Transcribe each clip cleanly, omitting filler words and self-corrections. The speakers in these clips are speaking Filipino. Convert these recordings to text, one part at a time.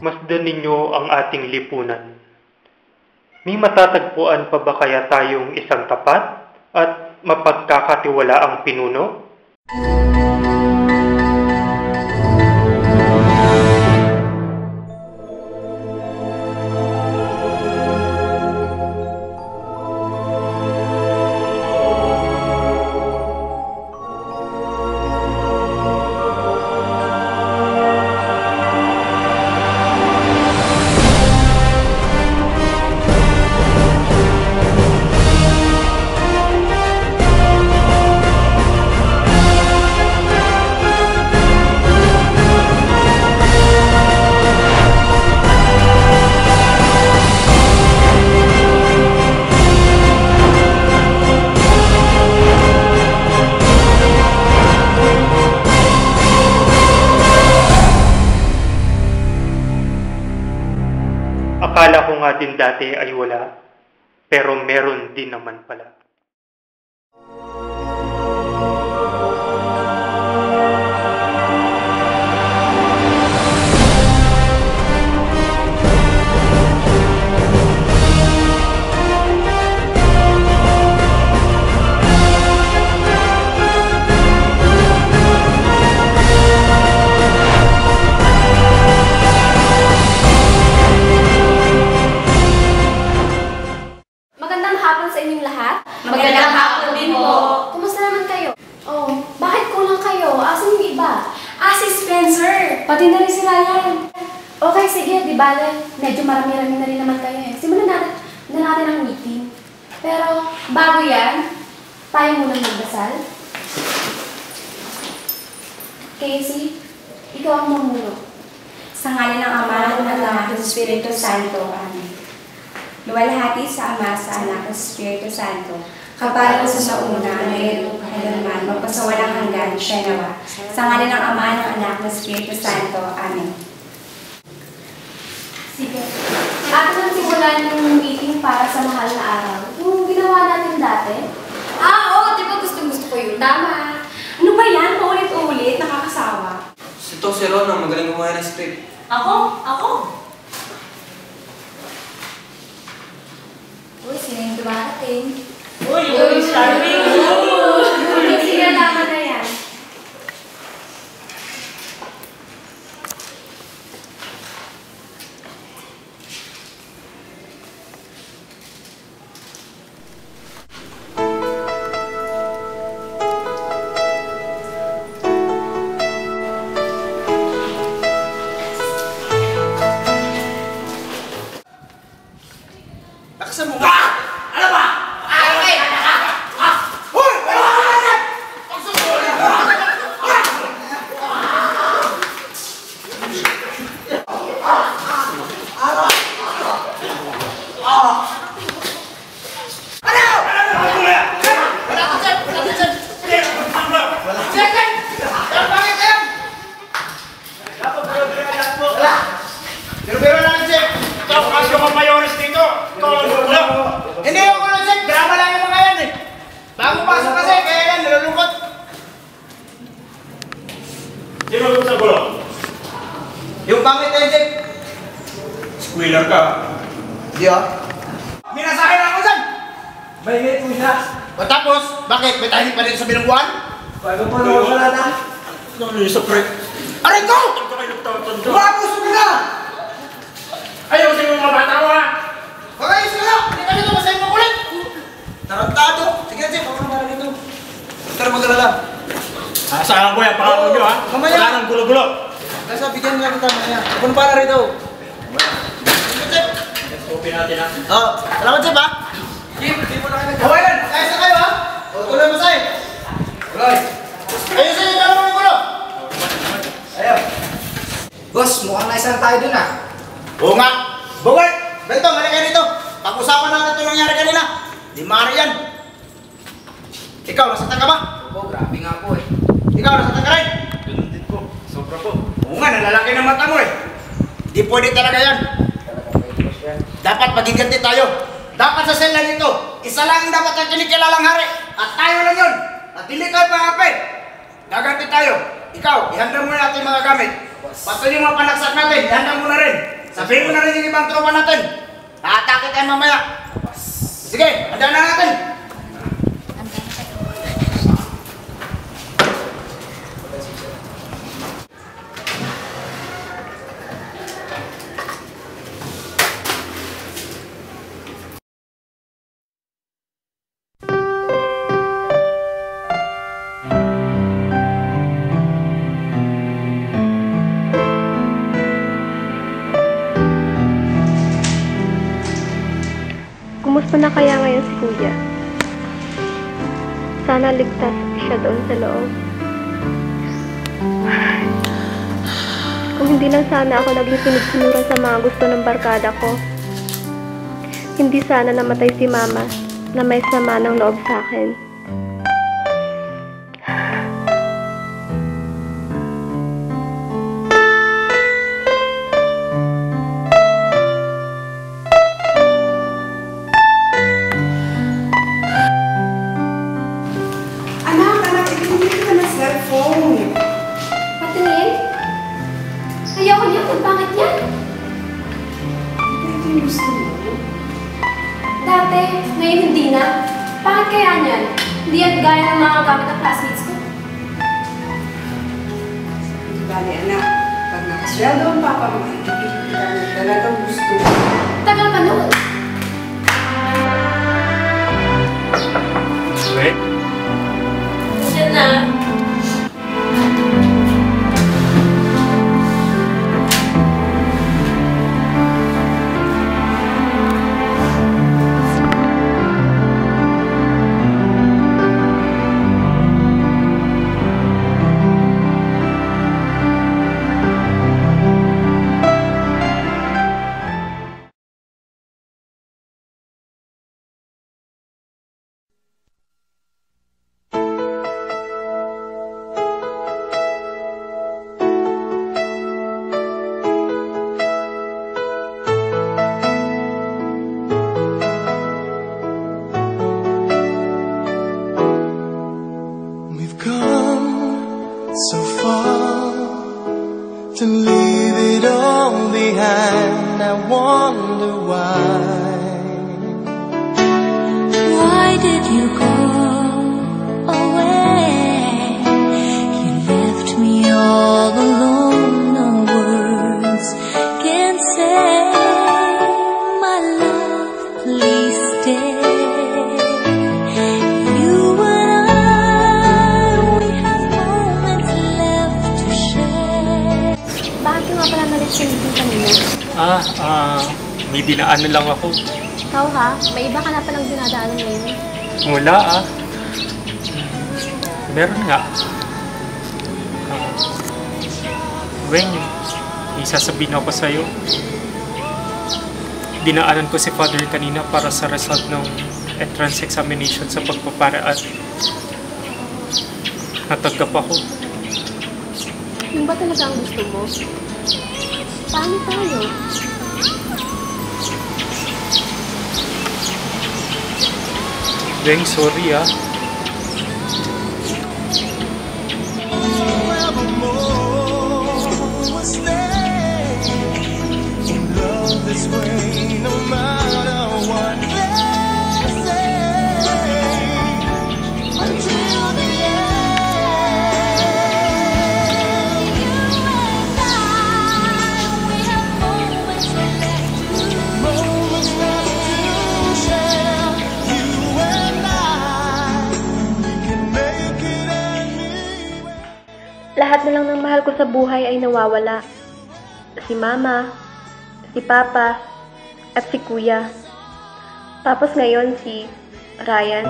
masdan ninyo ang ating lipunan. May matatagpuan pa ba kaya tayong isang tapat at mapagkakatiwalaang pinuno? Akala ko nga din dati ay wala, pero meron din naman pala. Magandang hapon din po. Kumusta naman kayo? Oh, bakit kulang kayo? Asan yung iba? Si Spencer! Pati na rin si Ryan. Okay, sige, di bale. Medyo marami-rami na rin naman kayo eh. Simulan natin ang meeting. Pero, bago yan, tayo munang magdasal. Casey, ikaw ang mamuno. Sa ngalan ng Ama, ng Anak, ng Espiritu Santo. Amen. Luwalhati sa Ama, sa Anak, ng Espiritu Santo. Kapara sa sauna, ngayon, kailanman, magpasawalang hanggan, siya nawa. Sa ngalan ng Ama, ng Anak, ng Espiritu Santo. Amen. Sige. Atin ang simulan yung meeting para sa mahal na araw. Yung ginawa natin dati. Oo, di ba gusto ko yun? Tama. Ano ba yan? Paulit-ulit, nakakasawa. Si Rowena, magaling gumawa ng script. Ako? Uy, sino yung dumarating? Uy, starving! Sige, tama na yan. Laksan mo ka! Ano ba? Hindi ako lang, Chef. Drama lang yung mga yan eh. Bago pasok kasi, kaya yan, nalulungkot. Sino yung sa gulo? Yung pangit na yun, Chef. Squealer ka. Hindi ah. Minasahin ako dyan. Maingay po siya. O tapos, bakit? May tahimik pa dito sa bilangguan? Bago po nawala na. Ano yung sa pre? Aray ko! Tanda kayo nagtatanda. Umapos mo na! Ayaw sa mga bata mo ha! Magayos ka na! Hindi ka dito, masahin mo kulit! Tarantado! Sige, Chef, ako na para dito. Huwag ka na mag-alala. Asahan ko yan, pakako nyo ha? Mamaya. Wala nang gulo-gulo. Kasi bigyan nga kita mamaya. Ako na para rito. Sige, Chef. Let's open natin ha. Oo. Salamat, Chef ha? Kim, hindi mo na kayo nag- Okay lang! Kayos na kayo ha? O, tuloy masahin. Tuloy. Ayusin yung dalawa ng gulo! Ayaw. Boss, mukhang naisang tayo dun ah. Oo nga! Bogart! Bentong, halika dito! Pag-usapan natin ito nangyari kanina. Di mari yan. Ikaw, nasaktan ka ba? Oo, grabe nga po eh. Ikaw, nasaktan ka rin? Ganun din po. Sobra po. Oo nga, nalalaki ng mata mo eh. Di pwede talaga yan. Talagang may boss yan. Dapat magiganti tayo. Dapat sa sela nito, isa lang ang dapat ang kinikilalang hari. At tayo lang yun. At hindi tayo pangapit. Gaganti tayo. Ikaw, ihanda mo na natin mga gamit. Pati yung mga panaksak natin, ihanda mo na rin. Sabihin mo na rin yung ibang tropa natin. Aatake tayo mamaya. Sige, handa na natin. Kumusta na kaya ngayon si Kuya? Sana ligtas siya doon sa loob. Kung hindi lang sana ako naging sinugsunuran sa mga gusto ng barkada ko, hindi sana namatay si Mama na may sama ng loob sa akin. Patingin? Ayoko niya kung bakit yan? Ito yung gusto mo. Dati, ngayon hindi na. Bakit kaya niyan? Hindi yan gaya ng mga gamit ng classmates ko. Hindi bali, anak. Pag nakasweldo ang papa mo, ibigay kita na talagang gusto mo. Tagal pa noon. Wait. Diyan na. So far to leave it all behind. I wonder why. Why did you go away? You left me all alone. No words can say. My love, please stay. May dinaanan lang ako. Ikaw ha? May iba ka na palang dinadaanan ngayon. Wala Meron nga. Weng, isasabihin ako sa'yo. Dinaanan ko si Father kanina para sa result ng entrance examination sa pagpaparaan. Natanggap ako. Yung ba talaga ang gusto mo? Paano tayo? Weng, sorry This way, no matter what they say, until the end. You and I, we have moments left to share. You and I, we can make it anywhere. Lahat na lang ng mahal ko sa buhay ay nawawala. Si Mama, si Papa, at si Kuya. Tapos ngayon si Ryan.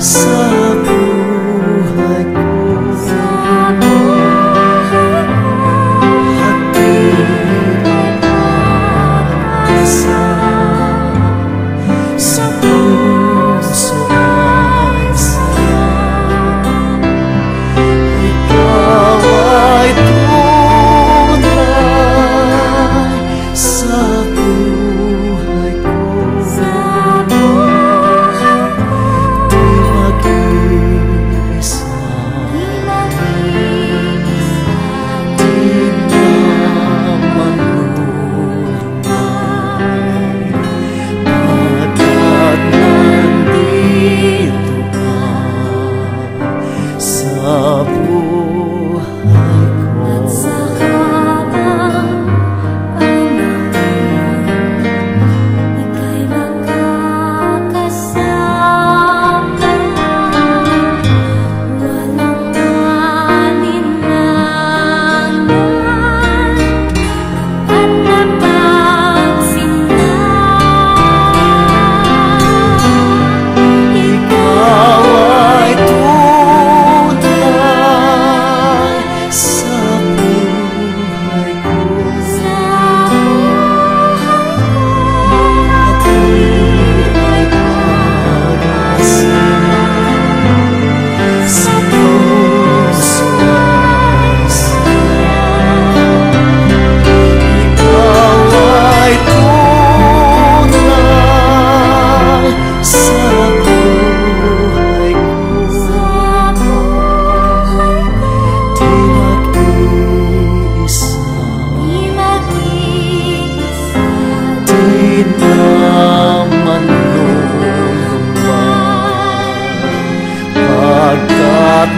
at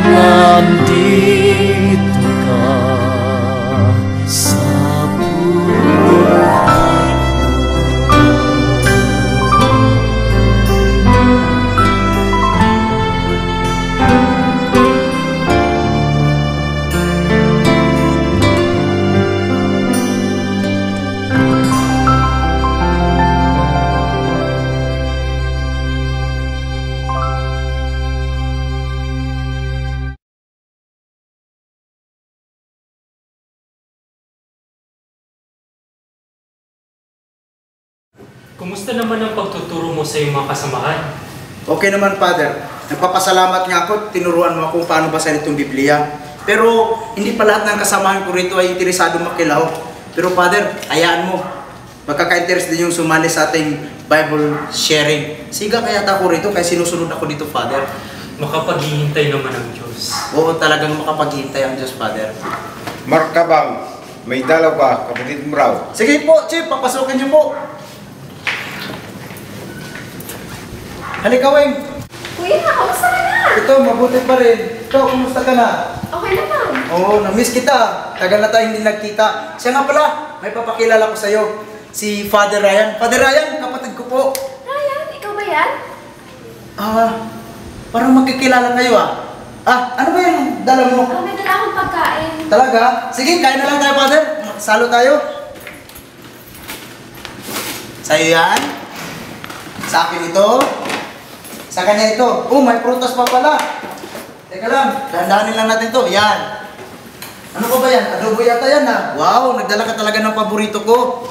nandito ka sa buhay Kumusta naman ang pagtuturo mo sa iyong mga kasamahan? Okay naman, Father. Nagpapasalamat nga ako, tinuruan mo kung paano basahin itong Biblia. Pero hindi pa lahat ng kasamahan ko rito ay interesado makilaw. Pero Father, hayaan mo. Magkaka-interest din yung sumali sa ating Bible sharing. Siga kaya ako rito, kaya sinusunod ako dito, Father. Makapaghihintay naman ang Diyos. Oo, talagang makapaghintay ang Diyos, Father. Mark Kabang, may dalaw ka, kapatid mo raw. Sige po, Chief, papasukin niyo po. Halika, Weng. Kuya, kamusta ka na? Ito, mabuti pa rin. Ikaw, kumusta ka na? Okay naman. Oo, na-miss kita. Tagal na tayo hindi nagkita. Siya nga pala, may papakilala ko sa'yo. Si Father Ryan. Father Ryan, kapatid ko po. Ryan, ikaw ba yan? Parang magkikilala kayo ano ba yung dala mo? May dala akong pagkain. Talaga? Sige, kain na lang tayo, Father. Salo tayo. Sa'yo yan. Sa akin ito. Sa kanya ito. Oh, may prutas pa pala. Teka lang, dahan-dahanin lang natin to. Yan. Ano ko ba yan? Adobo yata yan Wow, nagdala ka talaga ng paborito ko.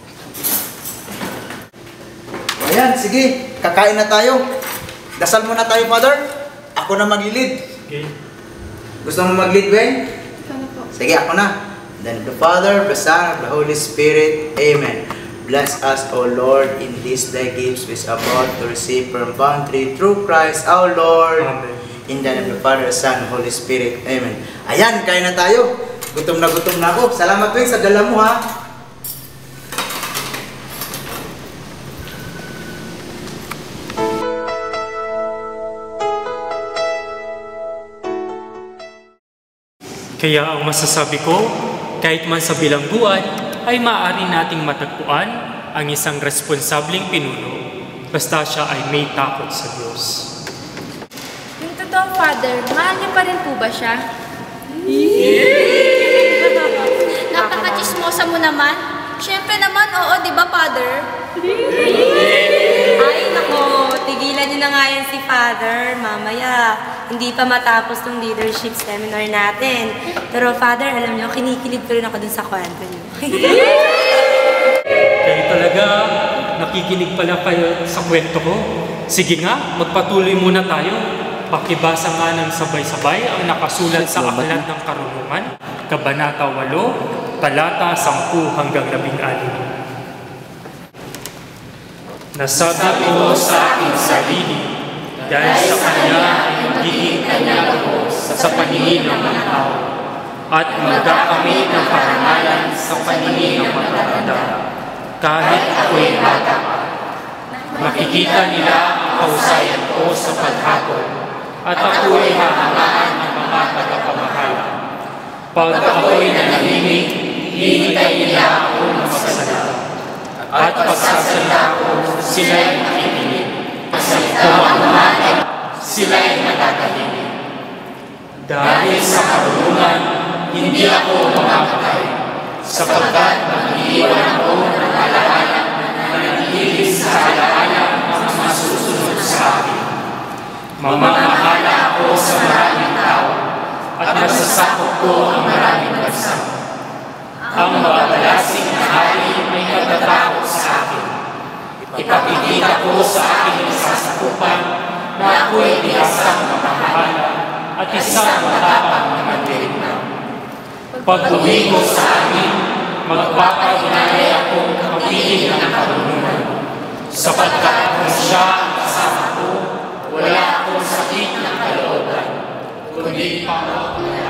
Ayan, sige. Kakain na tayo. Dasal muna tayo, Father. Ako na mag-lead. Okay. Gusto mo mag-lead, Weng? Ikaw na po. Sige, ako na. Then the Father, the Son, and the Holy Spirit. Amen. Bless us, O Lord, in these thy gifts which are about to receive from bounty through Christ our Lord. Amen. In the name of the Father, Son, and Holy Spirit. Amen. Ayan, kain na tayo. Gutom na ako. Salamat, Weng, sa dala mo, Kaya ang masasabi ko, kahit man sa bilangguan, ay maaari nating matagpuan ang isang responsableng pinuno basta siya ay may takot sa Diyos. Yung totoong Father, mahal niyo pa rin po ba siya? Napaka-chismosa mo naman. Siyempre naman, oo, di ba, Father? Ay, nako, tigilan niyo na nga yan si Father. Mamaya, hindi pa matapos tong leadership seminar natin. Pero Father, alam niyo, kinikilig ko rin ako dun sa kwento niyo. Kayo talaga, nakikinig pala kayo sa kwento ko. Sige nga, magpatuloy muna tayo. Pakibasa nga ng sabay-sabay ang nakasulat sa Aklat ng Karunungan, Kabanata 8, Talata 10 hanggang 16. Nasabi ko sa aking sarili, dahil sa Kanya ay magiging kanya ko sa paningin ng mga tao, at magkakamit ng karangalan sa paningin ng matatanda, kahit ako'y bata. Makikita nila ang kahusayan ko sa paghapon, at ako'y hahangaan ng mga tagapamahala. Pag ako'y nanahimik, hihintay nila ako ng magsalita. At pagsasalita ko, sila'y makikinig. Kumakaman, sila'y matatahimik. Dahil sa karunungan, hindi ako mamapatay, sapagkat mag-iwan ako ng alaala na nangihilig sa alaala ang masusunod sa akin. Mamamahala ako sa maraming tao, at masasakop ko ang maraming bansa. Ang mababalasing na hari may nagtatakot sa akin. Ipakikita ko sa aking nasasakupan na ako'y isang mapamahala at isang matapang na mandirigma. Pag-uwi ko sa amin, magpapahinalay akong magiging ng karunungan. Sapagkat kung siya ang kasama ko, wala akong sakit ng kalooban, kundi pangako.